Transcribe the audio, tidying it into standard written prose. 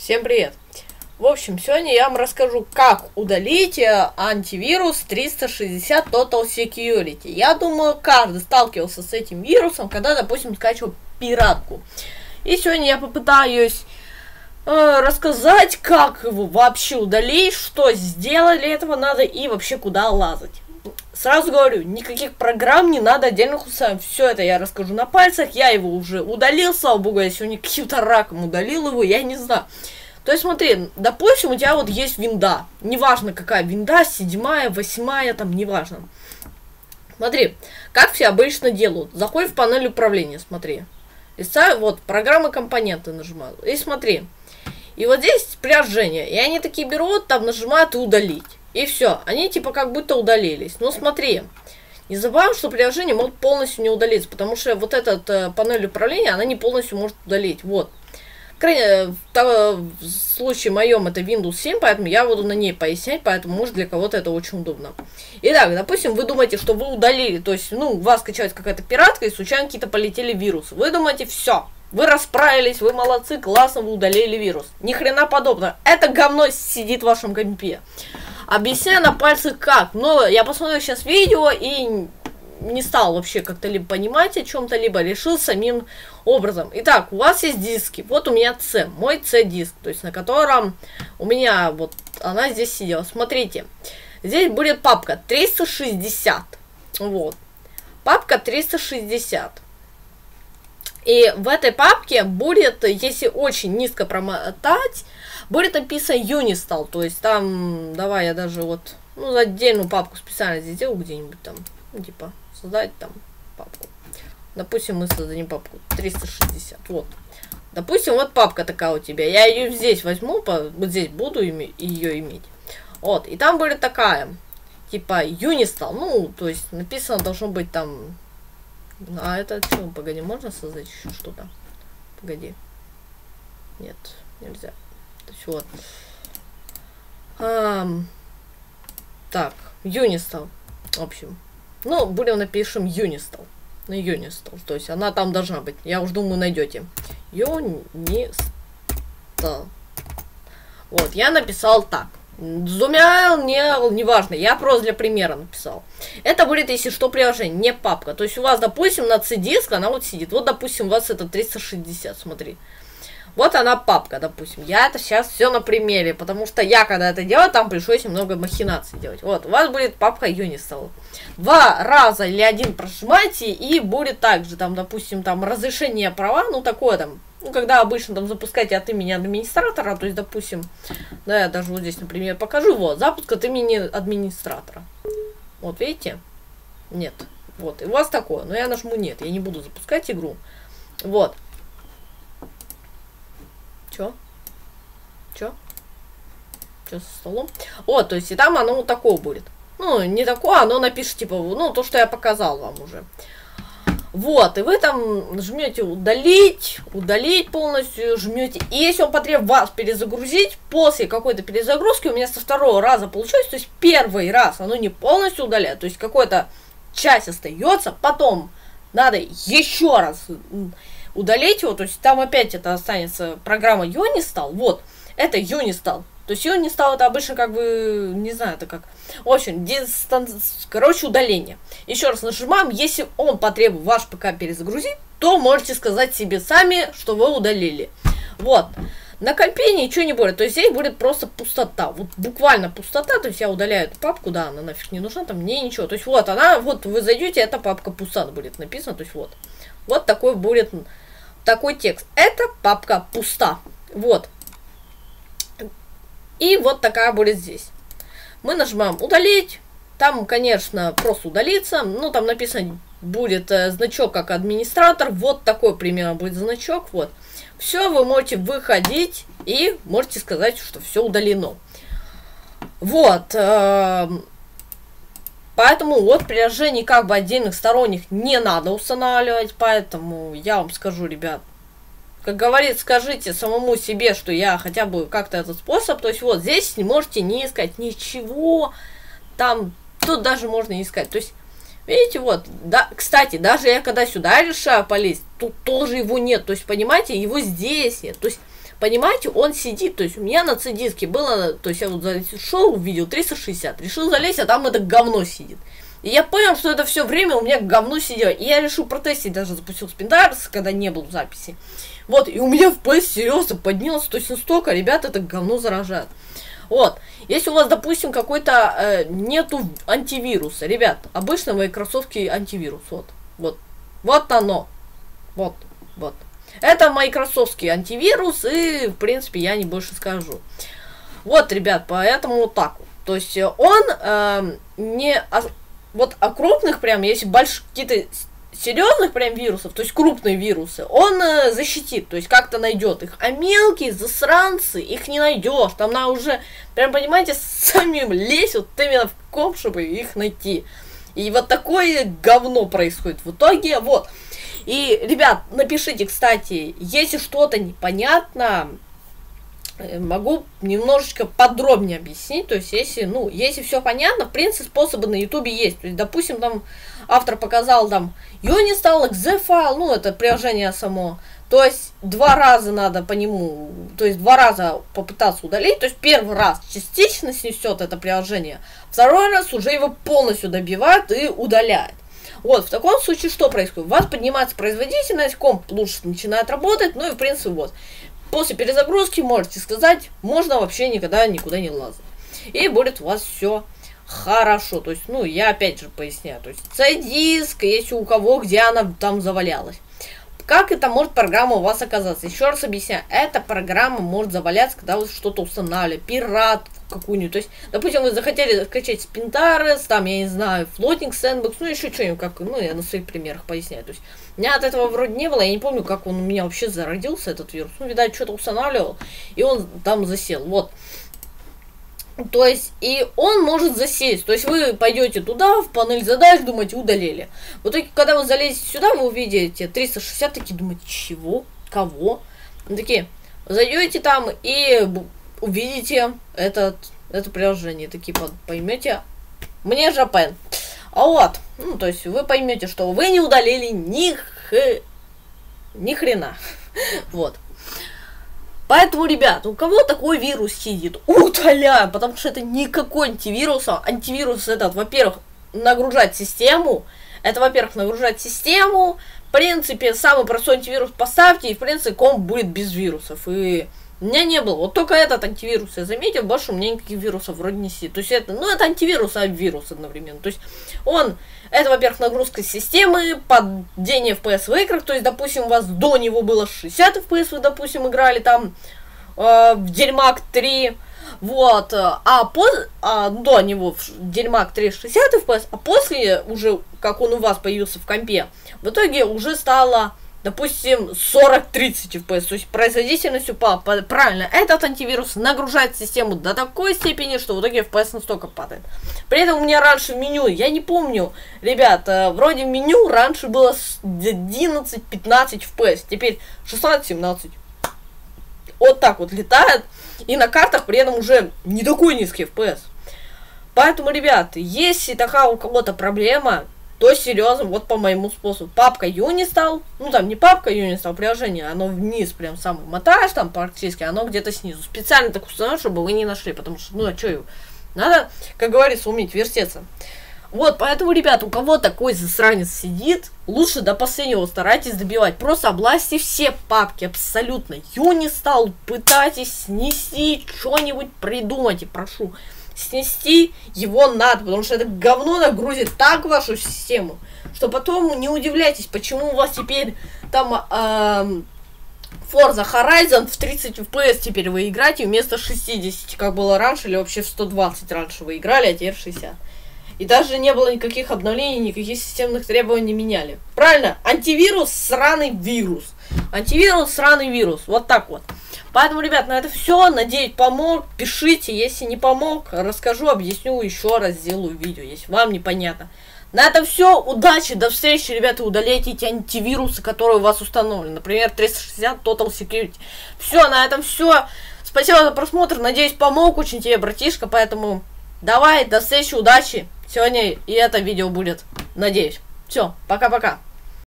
Всем привет! В общем, сегодня я вам расскажу, как удалить антивирус 360 Total Security. Я думаю, каждый сталкивался с этим вирусом, когда, допустим, скачивал пиратку. И сегодня я попытаюсь рассказать, как его вообще удалить, что сделать для этого надо и вообще куда лазать. Сразу говорю, никаких программ не надо отдельных устройств. Все это я расскажу на пальцах. Я его уже удалил, слава богу, я сегодня каким-то раком удалил его, я не знаю. То есть смотри, допустим, у тебя вот есть винда. Неважно какая винда, 7-я, 8-я, там, неважно. Смотри, как все обычно делают. Заходишь в панель управления, смотри. И вот, программы, компоненты нажимают. И смотри. И вот здесь приложения. И они такие берут, там нажимают и удалить. И все, они типа как будто удалились. Но смотри, не забываем, что приложение может полностью не удалиться, потому что вот этот панель управления, она не полностью может удалить. Вот. В случае моем это Windows 7, поэтому я буду на ней пояснять, поэтому может для кого-то это очень удобно. Итак, допустим, вы думаете, что вы удалили, то есть, у вас скачалась какая-то пиратка и случайно какие-то полетели вирусы. Вы думаете, все, вы расправились, вы молодцы, классно, вы удалили вирус. Ни хрена подобного. Это говно сидит в вашем компе. Объясняю на пальцах как. Но я посмотрел сейчас видео и не стал вообще как-то либо понимать о чем-то, либо решил самим образом. Итак, у вас есть диски. Вот у меня C, мой C-диск, то есть на котором у меня вот она здесь сидела. Смотрите, здесь будет папка 360. Вот. Папка 360. И в этой папке будет, если очень низко промотать, будет написано Unistal. То есть там, давай я даже вот, за отдельную папку специально здесь сделаю где-нибудь там, типа, создать там папку. Допустим, мы создадим папку 360. Вот. Допустим, вот папка такая у тебя. Я ее здесь возьму, вот здесь буду ее иметь. Вот. И там будет такая, типа, Unistal. То есть написано должно быть там. А это что? Погоди, можно создать еще что-то? Погоди. Нет, нельзя. То есть вот. Так, Unistal. В общем. Будем напишем Unistal. На Unistal. То есть она там должна быть. Я уж думаю, найдете. Unistal. Вот, я написал так. С двумя не важно, я просто для примера написал. Это будет, если что, приложение, не папка. То есть у вас, допустим, на C-диск она вот сидит. Вот, допустим, у вас это 360, смотри. Вот она папка, допустим. Я это сейчас все на примере, потому что я, когда это делаю, там пришлось немного махинаций делать. Вот, у вас будет папка Unistal. 2 раза или 1 прожимайте, и будет также, там, допустим, там, разрешение права, такое там. Когда обычно там запускаете от имени администратора, то есть, допустим, да, я даже вот здесь, например, покажу, вот, запуск от имени администратора. Вот, видите? Нет. Вот, и у вас такое, но я нажму нет, я не буду запускать игру. Вот. Чё со столом? Вот, то есть, и там оно вот такое будет. Не такое, оно напишет, типа, то, что я показал вам уже. Вот, и вы там жмете удалить полностью, жмете. И если он потребует вас перезагрузить, после какой-то перезагрузки, у меня со 2-го раза получилось, то есть первый раз оно не полностью удаляет, то есть какая-то часть остается, потом надо еще раз удалить его, то есть там опять это останется программа Unistal, вот, это Unistal. То есть Unistal это обычно как бы, не знаю, это как, в общем, удаление. Еще раз нажимаем, если он потребует ваш ПК перезагрузить, то можете сказать себе сами, что вы удалили. Вот. На компе ничего не будет, то есть здесь будет просто пустота, вот буквально пустота, то есть я удаляю эту папку, да, она нафиг не нужна, там мне ничего. То есть вот она, вот вы зайдете, эта папка пуста будет написано, то есть вот. Вот такой будет, такой текст. Эта папка пуста. Вот. И вот такая будет здесь. Мы нажимаем удалить. Там, конечно, просто удалиться. Там написано будет значок как администратор. Вот такой примерно будет значок. Вот. Все, вы можете выходить и можете сказать, что все удалено. Вот. Поэтому вот приложений как бы отдельных сторонних не надо устанавливать. Поэтому я вам скажу, ребят. Как говорит, скажите самому себе, что я хотя бы как-то этот способ. То есть вот здесь можете не искать ничего. Там, тут даже можно не искать. То есть, видите, вот. Да, кстати, даже я когда сюда решаю полезть, тут тоже его нет. То есть, понимаете, его здесь нет. То есть, понимаете, он сидит, то есть у меня на CD-диске было, то есть я вот зашел, увидел 360, решил залезть, а там это говно сидит. И я понял, что это все время у меня говно сидело. И я решил протестить, даже запустил Spindarts, когда не был в записи. Вот, и у меня FPS серьезно поднялся, то есть настолько, ребята, это говно заражает. Вот, если у вас, допустим, какой-то нету антивируса, ребят, обычно Microsoft антивирус, вот оно, вот. Это Microsoft антивирус, и, в принципе, я не больше скажу. Вот, ребят, поэтому вот так вот. То есть он вот о крупных прям, если больших какие-то серьезных прям вирусов, то есть крупные вирусы, он защитит, то есть как-то найдет их. А мелкие засранцы, их не найдешь. Там надо уже, прям понимаете, самим лезть вот именно в комп, чтобы их найти. И вот такое говно происходит в итоге, вот. И, ребят, напишите, кстати, если что-то непонятно, могу немножечко подробнее объяснить. То есть, если все понятно, в принципе, способы на ютубе есть. То есть, допустим, там автор показал там Unistal, .exe файл, это приложение само. То есть, 2 раза надо по нему, то есть 2 раза попытаться удалить. То есть, первый раз частично снесет это приложение, второй раз уже его полностью добивает и удаляет. Вот, в таком случае что происходит? У вас поднимается производительность, комп лучше начинает работать, ну и в принципе вот. После перезагрузки можете сказать, можно вообще никогда никуда не лазать. И будет у вас все хорошо. То есть, я опять же поясняю. То есть, C-диск, если у кого, где она там завалялась. Как это может программа у вас оказаться? Еще раз объясняю. Эта программа может заваляться, когда вы что-то устанавливали. Пират какую-нибудь. То есть, допустим, вы захотели скачать Spindarts, там, я не знаю, Floating Sandbox, еще что-нибудь, я на своих примерах поясняю. То есть, у меня от этого вроде не было, я не помню, как он у меня вообще зародился, этот вирус. Видать, что-то устанавливал, и он там засел. Вот. То есть, и он может засесть. То есть, вы пойдете туда, в панель задач, думаете, удалили. В итоге, когда вы залезете сюда, вы увидите 360, такие думаете, чего? Кого? Такие, зайдете там и увидите это приложение. Такие поймете, мне Жапен. А вот, то есть, вы поймете, что вы не удалили ни хрена. Вот. Поэтому, ребят, у кого такой вирус сидит, удаляем, потому что это никакой антивирус. Антивирус это, во-первых, нагружать систему. В принципе, самый простой антивирус поставьте, и, в принципе, комп будет без вирусов. И у меня не было. Вот только этот антивирус я заметил, больше у меня никаких вирусов вроде не сидит. То есть это, это антивирус, а вирус одновременно. То есть это, во-первых, нагрузка системы, падение FPS в играх. То есть, допустим, у вас до него было 60 FPS, вы, допустим, играли там в Дерьмак 3. Вот, до него в Дерьмак 3 60 FPS, а после уже, как он у вас появился в компе, в итоге уже стало, допустим, 40-30 FPS, то есть производительность упала. Правильно, этот антивирус нагружает систему до такой степени, что в итоге FPS настолько падает. При этом у меня раньше в меню, я не помню, ребят, вроде в меню раньше было 11-15 FPS, теперь 16-17. Вот так вот летает, и на картах при этом уже не такой низкий FPS. Поэтому, ребят, если такая у кого-то проблема, то серьезно, вот по моему способу. Папка Unistal, там не папка Unistal, приложение, оно вниз прям самый мотаешь там практически, оно где-то снизу. Специально так установить, чтобы вы не нашли, потому что, а что его? Надо, как говорится, уметь вертеться. Вот, поэтому, ребят, у кого такой засранец сидит, лучше до последнего старайтесь добивать. Просто облазьте все папки, абсолютно. Unistal, пытайтесь снести, что-нибудь придумайте, прошу. Снести его надо, потому что это говно нагрузит так вашу систему, что потом не удивляйтесь, почему у вас теперь там Forza Horizon в 30 FPS теперь вы играете вместо 60, как было раньше, или вообще в 120 раньше вы играли, а теперь 60. И даже не было никаких обновлений, никаких системных требований не меняли. Правильно? Антивирус, сраный вирус. Антивирус, сраный вирус. Вот так вот. Поэтому, ребят, на это все. Надеюсь, помог. Пишите. Если не помог, расскажу, объясню еще раз, сделаю видео, если вам непонятно. На этом все. Удачи. До встречи, ребята. Удаляйте эти антивирусы, которые у вас установлены. Например, 360 Total Security. Все, на этом все. Спасибо за просмотр. Надеюсь, помог очень тебе, братишка. Поэтому давай, до встречи, удачи. Сегодня и это видео будет. Надеюсь. Все, пока-пока.